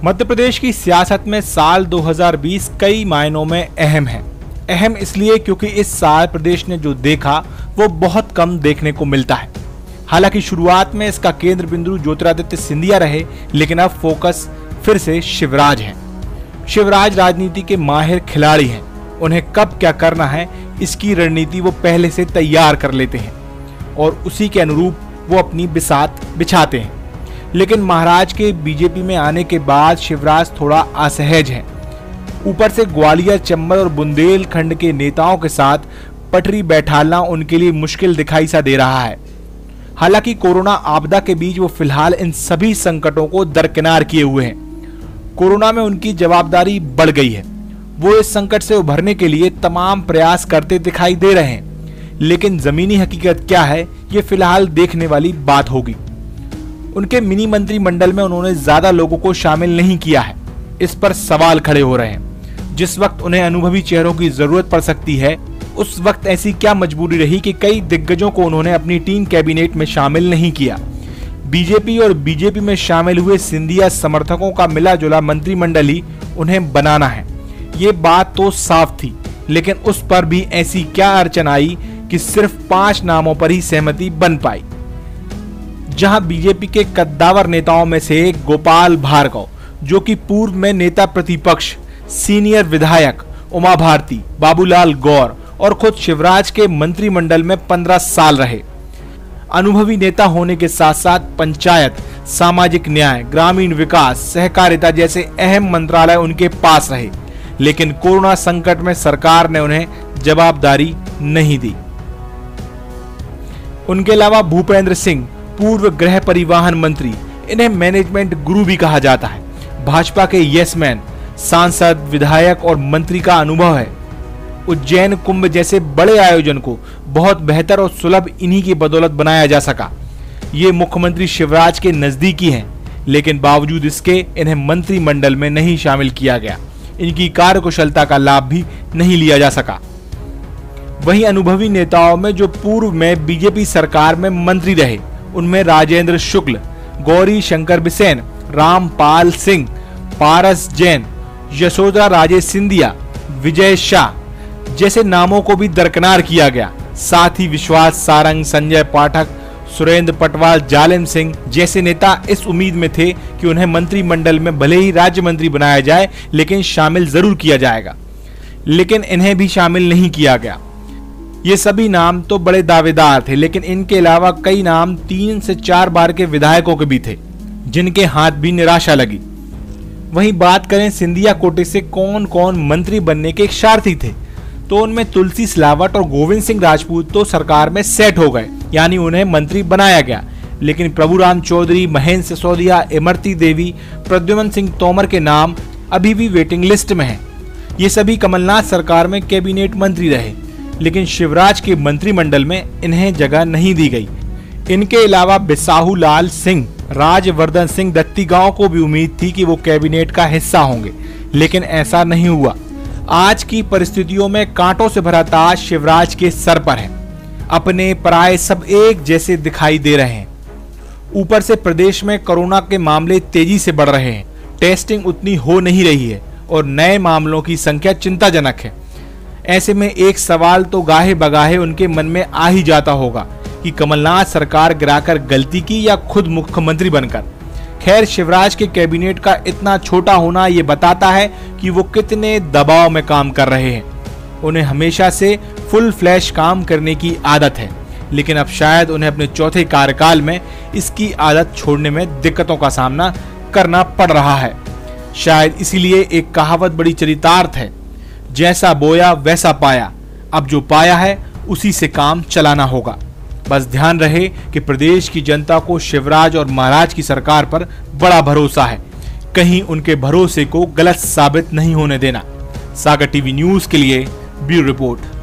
मध्य प्रदेश की सियासत में साल 2020 कई मायनों में अहम है। अहम इसलिए क्योंकि इस साल प्रदेश ने जो देखा वो बहुत कम देखने को मिलता है। हालांकि शुरुआत में इसका केंद्र बिंदु ज्योतिरादित्य सिंधिया रहे, लेकिन अब फोकस फिर से शिवराज है। शिवराज राजनीति के माहिर खिलाड़ी हैं। उन्हें कब क्या करना है इसकी रणनीति वो पहले से तैयार कर लेते हैं और उसी के अनुरूप वो अपनी बिसात बिछाते हैं। लेकिन महाराज के बीजेपी में आने के बाद शिवराज थोड़ा असहज हैं। ऊपर से ग्वालियर, चंबल और बुंदेलखंड के नेताओं के साथ पटरी बैठाना उनके लिए मुश्किल दिखाई सा दे रहा है। हालांकि कोरोना आपदा के बीच वो फिलहाल इन सभी संकटों को दरकिनार किए हुए हैं। कोरोना में उनकी जवाबदारी बढ़ गई है। वो इस संकट से उभरने के लिए तमाम प्रयास करते दिखाई दे रहे हैं, लेकिन जमीनी हकीकत क्या है ये फिलहाल देखने वाली बात होगी। उनके मिनी मंत्रिमंडल में उन्होंने ज्यादा लोगों को शामिल नहीं किया है। इस पर सवाल खड़े हो रहे हैं। जिस वक्त उन्हें अनुभवी चेहरों की जरूरत पड़ सकती है, उस वक्त ऐसी क्या मजबूरी रही कि कई दिग्गजों को उन्होंने अपनी टीम कैबिनेट में शामिल नहीं किया। बीजेपी और बीजेपी में शामिल हुए सिंधिया समर्थकों का मिला जुला मंत्रिमंडल ही उन्हें बनाना है, ये बात तो साफ थी। लेकिन उस पर भी ऐसी क्या अड़चन आई कि सिर्फ 5 नामों पर ही सहमति बन पाई। जहां बीजेपी के कद्दावर नेताओं में से एक गोपाल भार्गव, जो कि पूर्व में नेता प्रतिपक्ष, सीनियर विधायक उमा भारती, बाबूलाल गौर और खुद शिवराज के मंत्रिमंडल में 15 साल रहे। अनुभवी नेता होने के साथ साथ पंचायत, सामाजिक न्याय, ग्रामीण विकास, सहकारिता जैसे अहम मंत्रालय उनके पास रहे। लेकिन कोरोना संकट में सरकार ने उन्हें जवाबदारी नहीं दी। उनके अलावा भूपेंद्र सिंह, पूर्व गृह परिवहन मंत्री, इन्हें मैनेजमेंट गुरु भी कहा जाता है। भाजपा के यस-मैन, सांसद, विधायक और मंत्री का अनुभव है। उज्जैन कुंभ जैसे बड़े आयोजन को बहुत बेहतर और सुलभ इन्हीं की बदौलत बनाया जा सका। ये मुख्यमंत्री शिवराज के नजदीकी हैं, लेकिन बावजूद इसके इन्हें मंत्रिमंडल में नहीं शामिल किया गया। इनकी कार्यकुशलता का लाभ भी नहीं लिया जा सका। वहीं अनुभवी नेताओं में जो पूर्व में बीजेपी सरकार में मंत्री रहे, उनमें राजेंद्र शुक्ल, गौरी शंकर बिसेन, रामपाल सिंह, पारस जैन, यशोधरा राजे सिंधिया, विजय शाह जैसे नामों को भी दरकिनार किया गया। साथ ही विश्वास सारंग, संजय पाठक, सुरेंद्र पटवाल, जालिम सिंह जैसे नेता इस उम्मीद में थे कि उन्हें मंत्रिमंडल में भले ही राज्य मंत्री बनाया जाए, लेकिन शामिल जरूर किया जाएगा। लेकिन इन्हें भी शामिल नहीं किया गया। ये सभी नाम तो बड़े दावेदार थे, लेकिन इनके अलावा कई नाम 3 से 4 बार के विधायकों के भी थे, जिनके हाथ भी निराशा लगी। वहीं बात करें सिंधिया कोटे से कौन कौन मंत्री बनने के इच्छार्थी थे, तो उनमें तुलसी सिलावट और गोविंद सिंह राजपूत तो सरकार में सेट हो गए, यानी उन्हें मंत्री बनाया गया। लेकिन प्रभुराम चौधरी, महेंद्र सिसोदिया, इमरती देवी, प्रद्युमन सिंह तोमर के नाम अभी भी वेटिंग लिस्ट में हैं। ये सभी कमलनाथ सरकार में कैबिनेट मंत्री रहे, लेकिन शिवराज के मंत्रिमंडल में इन्हें जगह नहीं दी गई। इनके अलावा बिसाहू लाल सिंह, राजवर्धन सिंह दत्तीगांव को भी उम्मीद थी कि वो कैबिनेट का हिस्सा होंगे, लेकिन ऐसा नहीं हुआ। आज की परिस्थितियों में कांटों से भरा ताज शिवराज के सर पर है। अपने पराये सब एक जैसे दिखाई दे रहे हैं। ऊपर से प्रदेश में कोरोना के मामले तेजी से बढ़ रहे हैं, टेस्टिंग उतनी हो नहीं रही है और नए मामलों की संख्या चिंताजनक है। ऐसे में एक सवाल तो गाहे बगाहे उनके मन में आ ही जाता होगा कि कमलनाथ सरकार गिराकर गलती की या खुद मुख्यमंत्री बनकर। खैर, शिवराज के कैबिनेट का इतना छोटा होना ये बताता है कि वो कितने दबाव में काम कर रहे हैं। उन्हें हमेशा से फुल फ्लैश काम करने की आदत है, लेकिन अब शायद उन्हें अपने चौथे कार्यकाल में इसकी आदत छोड़ने में दिक्कतों का सामना करना पड़ रहा है। शायद इसीलिए एक कहावत बड़ी चरितार्थ है, जैसा बोया वैसा पाया। अब जो पाया है उसी से काम चलाना होगा। बस ध्यान रहे कि प्रदेश की जनता को शिवराज और महाराज की सरकार पर बड़ा भरोसा है। कहीं उनके भरोसे को गलत साबित नहीं होने देना। सागर टीवी न्यूज के लिए ब्यूरो रिपोर्ट।